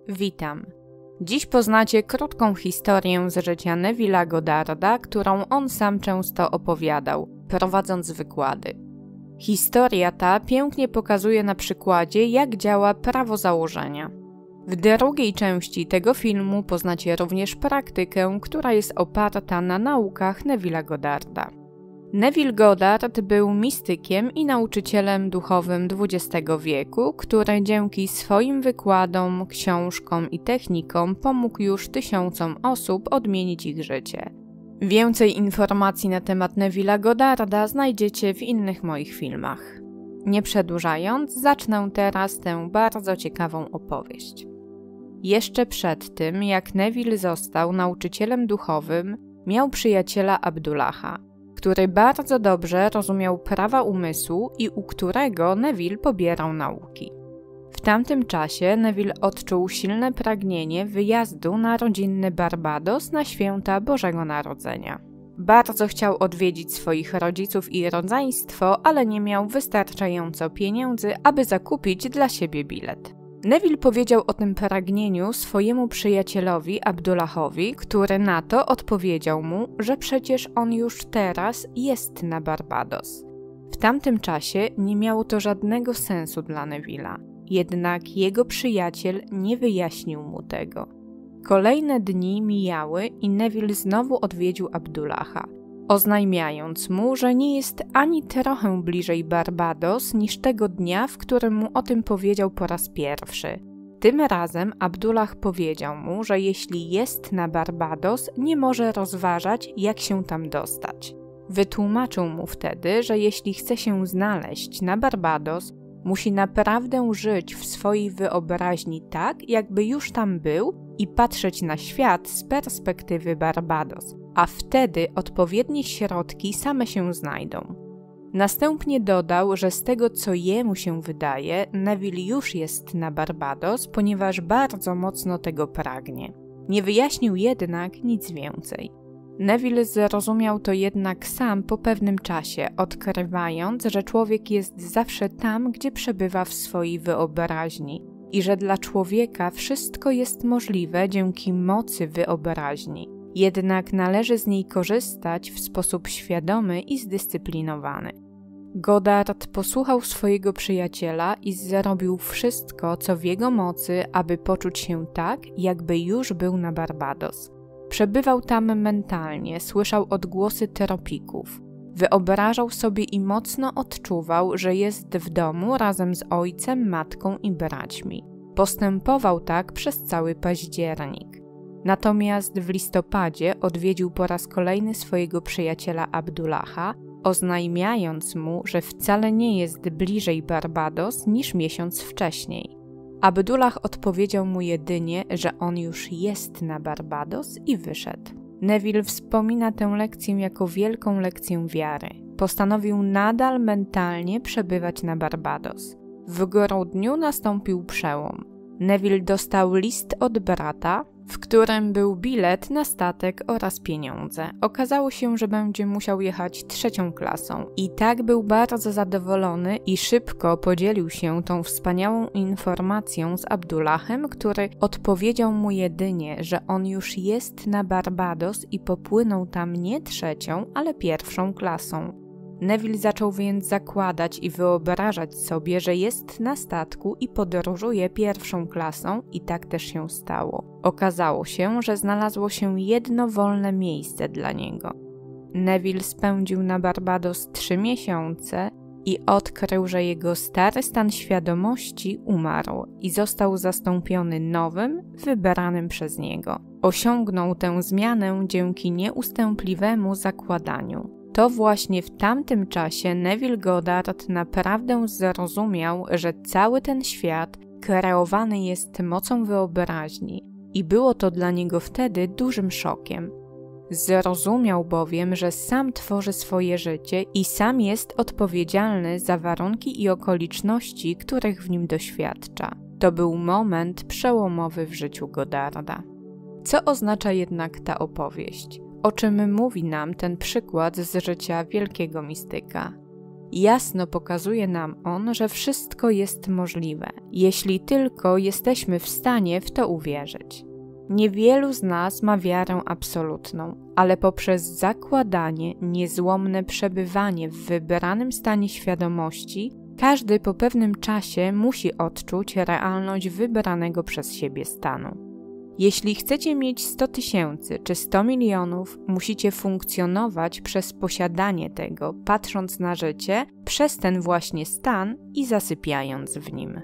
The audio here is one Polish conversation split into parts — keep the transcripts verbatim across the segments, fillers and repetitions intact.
Witam. Dziś poznacie krótką historię z życia Neville'a Goddarda, którą on sam często opowiadał, prowadząc wykłady. Historia ta pięknie pokazuje na przykładzie, jak działa prawo założenia. W drugiej części tego filmu poznacie również praktykę, która jest oparta na naukach Neville'a Goddarda. Neville Goddard był mistykiem i nauczycielem duchowym dwudziestego wieku, który dzięki swoim wykładom, książkom i technikom pomógł już tysiącom osób odmienić ich życie. Więcej informacji na temat Neville'a Goddarda znajdziecie w innych moich filmach. Nie przedłużając, zacznę teraz tę bardzo ciekawą opowieść. Jeszcze przed tym, jak Neville został nauczycielem duchowym, miał przyjaciela Abdullaha, który bardzo dobrze rozumiał prawa umysłu i u którego Neville pobierał nauki. W tamtym czasie Neville odczuł silne pragnienie wyjazdu na rodzinny Barbados na święta Bożego Narodzenia. Bardzo chciał odwiedzić swoich rodziców i rodzeństwo, ale nie miał wystarczająco pieniędzy, aby zakupić dla siebie bilet. Neville powiedział o tym pragnieniu swojemu przyjacielowi Abdullahowi, który na to odpowiedział mu, że przecież on już teraz jest na Barbados. W tamtym czasie nie miało to żadnego sensu dla Neville'a, jednak jego przyjaciel nie wyjaśnił mu tego. Kolejne dni mijały i Neville znowu odwiedził Abdullaha, oznajmiając mu, że nie jest ani trochę bliżej Barbados niż tego dnia, w którym mu o tym powiedział po raz pierwszy. Tym razem Abdullah powiedział mu, że jeśli jest na Barbados, nie może rozważać, jak się tam dostać. Wytłumaczył mu wtedy, że jeśli chce się znaleźć na Barbados, musi naprawdę żyć w swojej wyobraźni tak, jakby już tam był i patrzeć na świat z perspektywy Barbados, a wtedy odpowiednie środki same się znajdą. Następnie dodał, że z tego co jemu się wydaje, Neville już jest na Barbados, ponieważ bardzo mocno tego pragnie. Nie wyjaśnił jednak nic więcej. Neville zrozumiał to jednak sam po pewnym czasie, odkrywając, że człowiek jest zawsze tam, gdzie przebywa w swojej wyobraźni i że dla człowieka wszystko jest możliwe dzięki mocy wyobraźni. Jednak należy z niej korzystać w sposób świadomy i zdyscyplinowany. Goddard posłuchał swojego przyjaciela i zrobił wszystko, co w jego mocy, aby poczuć się tak, jakby już był na Barbados. Przebywał tam mentalnie, słyszał odgłosy tropików. Wyobrażał sobie i mocno odczuwał, że jest w domu razem z ojcem, matką i braćmi. Postępował tak przez cały październik. Natomiast w listopadzie odwiedził po raz kolejny swojego przyjaciela Abdullaha, oznajmiając mu, że wcale nie jest bliżej Barbados niż miesiąc wcześniej. Abdullah odpowiedział mu jedynie, że on już jest na Barbados i wyszedł. Neville wspomina tę lekcję jako wielką lekcję wiary. Postanowił nadal mentalnie przebywać na Barbados. W grudniu nastąpił przełom. Neville dostał list od brata, w którym był bilet na statek oraz pieniądze. Okazało się, że będzie musiał jechać trzecią klasą i tak był bardzo zadowolony i szybko podzielił się tą wspaniałą informacją z Abdullahem, który odpowiedział mu jedynie, że on już jest na Barbados i popłynął tam nie trzecią, ale pierwszą klasą. Neville zaczął więc zakładać i wyobrażać sobie, że jest na statku i podróżuje pierwszą klasą i tak też się stało. Okazało się, że znalazło się jedno wolne miejsce dla niego. Neville spędził na Barbados trzy miesiące i odkrył, że jego stary stan świadomości umarł i został zastąpiony nowym, wybranym przez niego. Osiągnął tę zmianę dzięki nieustępliwemu zakładaniu. To właśnie w tamtym czasie Neville Goddard naprawdę zrozumiał, że cały ten świat kreowany jest mocą wyobraźni i było to dla niego wtedy dużym szokiem. Zrozumiał bowiem, że sam tworzy swoje życie i sam jest odpowiedzialny za warunki i okoliczności, których w nim doświadcza. To był moment przełomowy w życiu Goddarda. Co oznacza jednak ta opowieść? O czym mówi nam ten przykład z życia wielkiego mistyka? Jasno pokazuje nam on, że wszystko jest możliwe, jeśli tylko jesteśmy w stanie w to uwierzyć. Niewielu z nas ma wiarę absolutną, ale poprzez zakładanie, niezłomne przebywanie w wybranym stanie świadomości, każdy po pewnym czasie musi odczuć realność wybranego przez siebie stanu. Jeśli chcecie mieć sto tysięcy czy sto milionów, musicie funkcjonować przez posiadanie tego, patrząc na życie przez ten właśnie stan i zasypiając w nim.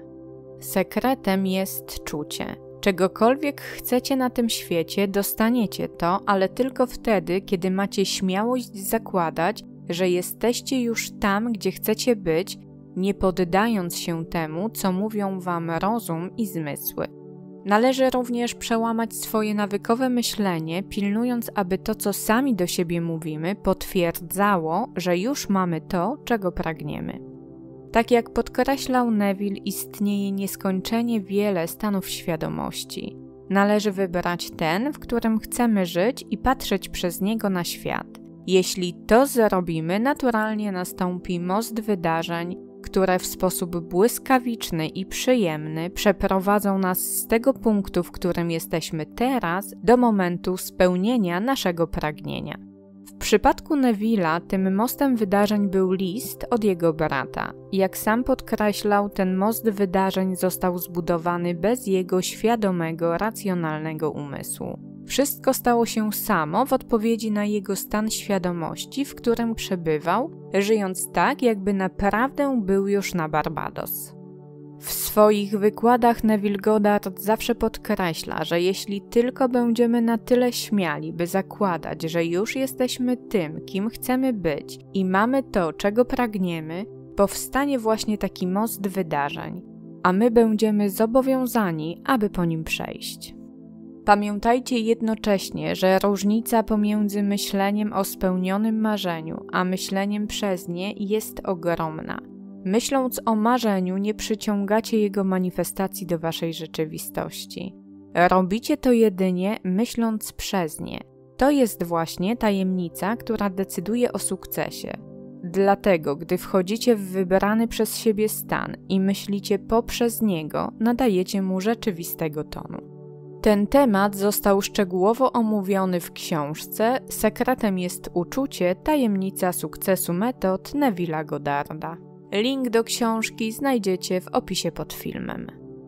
Sekretem jest czucie. Czegokolwiek chcecie na tym świecie, dostaniecie to, ale tylko wtedy, kiedy macie śmiałość zakładać, że jesteście już tam, gdzie chcecie być, nie poddając się temu, co mówią wam rozum i zmysły. Należy również przełamać swoje nawykowe myślenie, pilnując, aby to, co sami do siebie mówimy, potwierdzało, że już mamy to, czego pragniemy. Tak jak podkreślał Neville, istnieje nieskończenie wiele stanów świadomości. Należy wybrać ten, w którym chcemy żyć i patrzeć przez niego na świat. Jeśli to zrobimy, naturalnie nastąpi most wydarzeń, które w sposób błyskawiczny i przyjemny przeprowadzą nas z tego punktu, w którym jesteśmy teraz, do momentu spełnienia naszego pragnienia. W przypadku Neville'a tym mostem wydarzeń był list od jego brata. Jak sam podkreślał, ten most wydarzeń został zbudowany bez jego świadomego, racjonalnego umysłu. Wszystko stało się samo w odpowiedzi na jego stan świadomości, w którym przebywał, żyjąc tak, jakby naprawdę był już na Barbados. W swoich wykładach Neville Goddard zawsze podkreśla, że jeśli tylko będziemy na tyle śmiali, by zakładać, że już jesteśmy tym, kim chcemy być i mamy to, czego pragniemy, powstanie właśnie taki most wydarzeń, a my będziemy zobowiązani, aby po nim przejść. Pamiętajcie jednocześnie, że różnica pomiędzy myśleniem o spełnionym marzeniu, a myśleniem przez nie jest ogromna. Myśląc o marzeniu, nie przyciągacie jego manifestacji do waszej rzeczywistości. Robicie to jedynie myśląc przez nie. To jest właśnie tajemnica, która decyduje o sukcesie. Dlatego, gdy wchodzicie w wybrany przez siebie stan i myślicie poprzez niego, nadajecie mu rzeczywistego tonu. Ten temat został szczegółowo omówiony w książce Sekretem jest uczucie, tajemnica sukcesu metod Neville'a Goddarda. Link do książki znajdziecie w opisie pod filmem.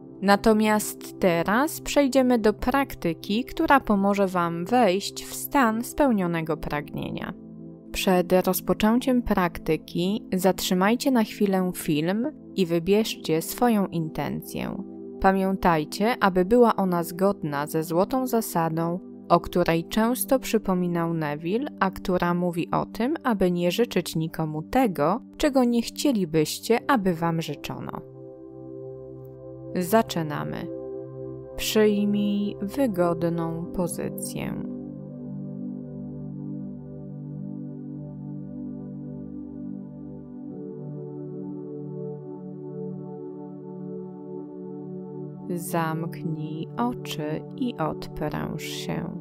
Natomiast teraz przejdziemy do praktyki, która pomoże wam wejść w stan spełnionego pragnienia. Przed rozpoczęciem praktyki zatrzymajcie na chwilę film i wybierzcie swoją intencję. Pamiętajcie, aby była ona zgodna ze złotą zasadą, o której często przypominał Neville, a która mówi o tym, aby nie życzyć nikomu tego, czego nie chcielibyście, aby wam życzono. Zaczynamy. Przyjmij wygodną pozycję. Zamknij oczy i odpręż się.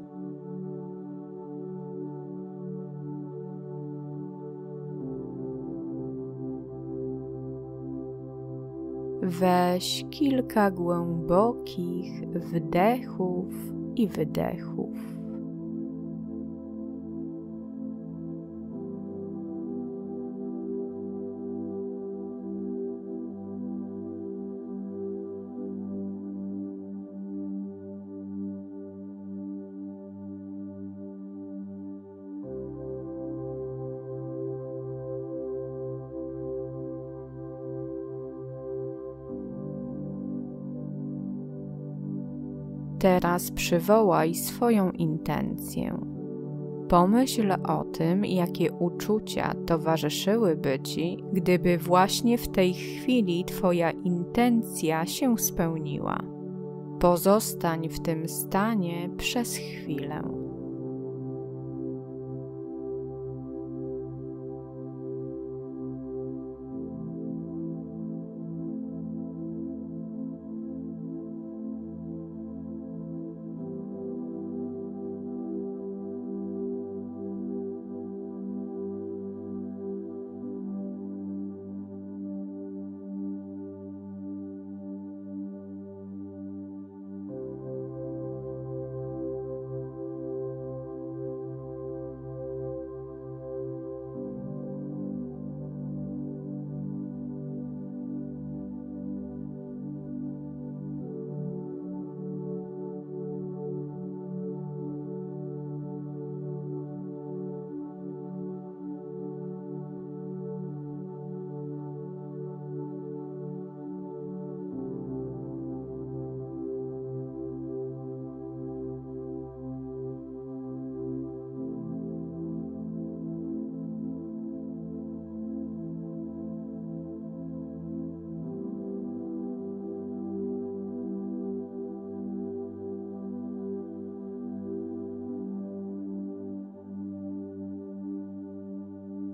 Weź kilka głębokich wdechów i wydechów. Teraz przywołaj swoją intencję. Pomyśl o tym, jakie uczucia towarzyszyłyby Ci, gdyby właśnie w tej chwili Twoja intencja się spełniła. Pozostań w tym stanie przez chwilę.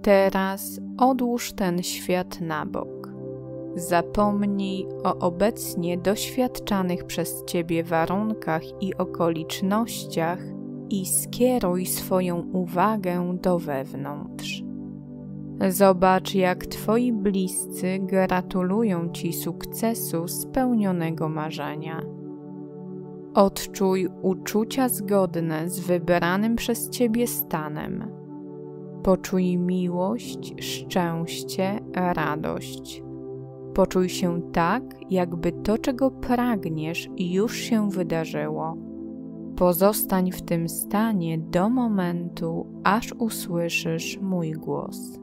Teraz odłóż ten świat na bok. Zapomnij o obecnie doświadczanych przez ciebie warunkach i okolicznościach i skieruj swoją uwagę do wewnątrz. Zobacz, jak twoi bliscy gratulują ci sukcesu spełnionego marzenia. Odczuj uczucia zgodne z wybranym przez ciebie stanem. Poczuj miłość, szczęście, radość. Poczuj się tak, jakby to, czego pragniesz, już się wydarzyło. Pozostań w tym stanie do momentu, aż usłyszysz mój głos.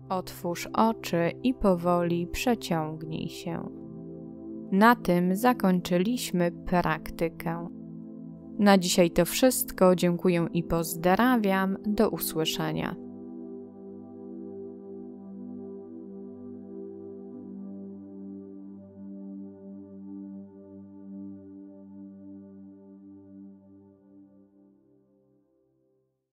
Otwórz oczy i powoli przeciągnij się. Na tym zakończyliśmy praktykę. Na dzisiaj to wszystko. Dziękuję i pozdrawiam. Do usłyszenia.